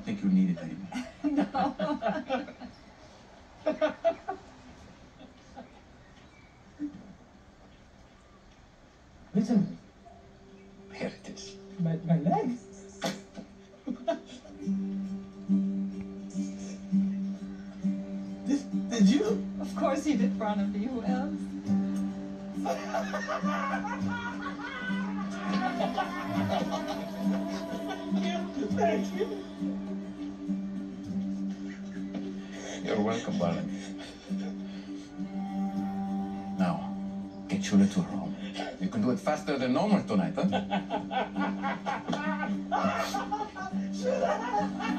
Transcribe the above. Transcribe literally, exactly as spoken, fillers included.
don't think you need it anymore. No. Listen, Here it is. my, my leg. This, did you? Of course he did, Barnaby. Who else? Thank you. You're welcome, Barnaby. Now, get Shula to her home. You can do it faster than normal tonight, huh?